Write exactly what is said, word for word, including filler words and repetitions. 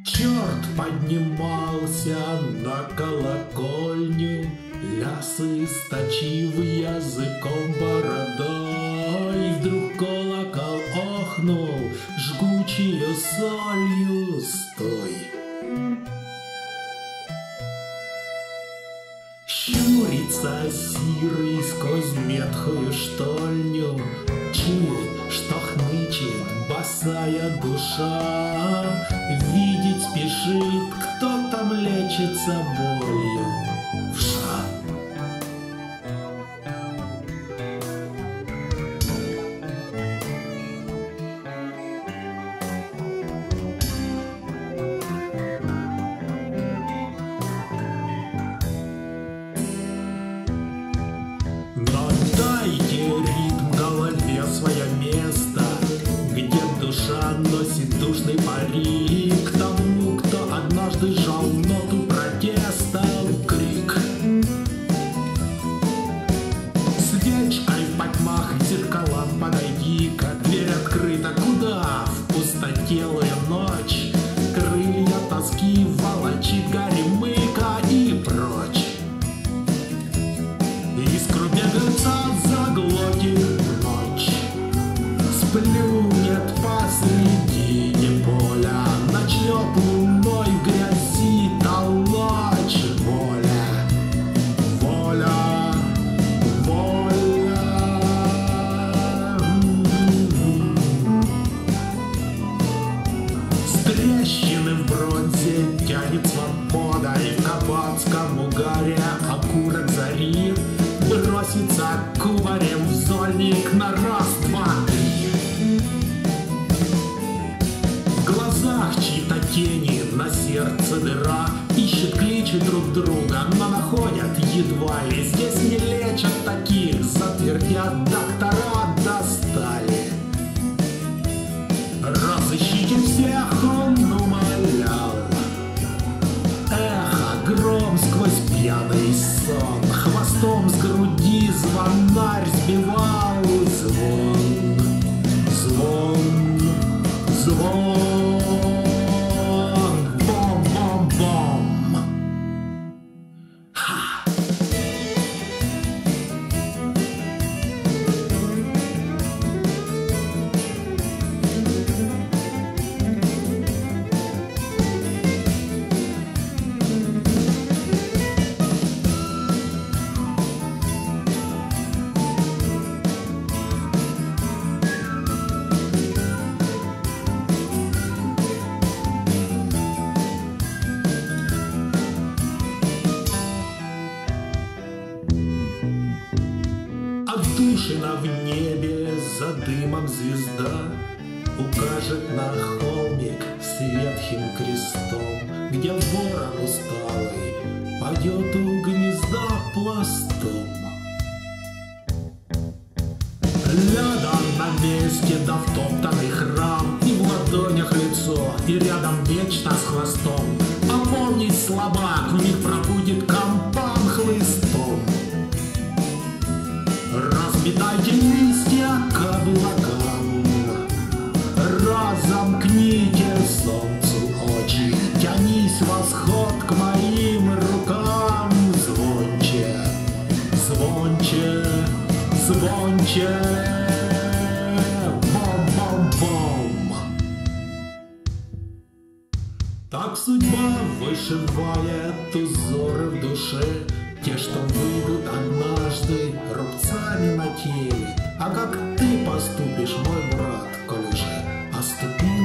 Черт поднимался на колокольню, лясы источив языком бородой. Вдруг колокол охнул жгучею солью. Стой! Щурится сирый сквозь метхую штольню, чует, что хнычет босая душа. Видеть спешит, кто там лечится болью. Вша. Но дайте ритм голове свое место, где душа носит душный парик. К тому, кто однажды жал ноту протеста, крик. Свечкой в потьмах зеркалам подойди-ка, дверь открыта куда? В пустотелую ночь. Крылья тоски волочит горемыка и прочь. Искру бегаются заглотит ночь. Сплюнет посредине поля, начнет луной в грязи толочь. Воля, воля, воля. С трещины в бронзе тянет свобода, и в кабацком угаре окурок зари бросится кубарем в зольник на раз, два, три. В глазах чьи-то тени, на сердце дыра. Ищет, кличет друг друга, но находят едва ли. Здесь не лечат таких, затвердят доктора, достали. Разыщите всех, он умолял. Эхо, гром сквозь пьяный сон, хвостом с груди звонарь сбивал. Звон, звон, звон, бом-бом-бом. Ха! Отдушина в небе, за дымом звезда укажет на холмик с ветхим крестом, где ворон усталый пойдет у гнезда пластом. Рядом на месте да втоптанный храм, и в ладонях лицо, и рядом вечно с хвостом. Опомнись, слабак, в них пробудет компан хлыстом. Разметайте листья к облакам, разомкните солнцу очи, тянись восход к моим рукам. Звонче, звонче, звонче, бом-бом-бом. Так судьба вышивает узоры в душе, те, что выйдут однажды рубцами на теле. А как ты поступишь, мой брат, коль уже оступил?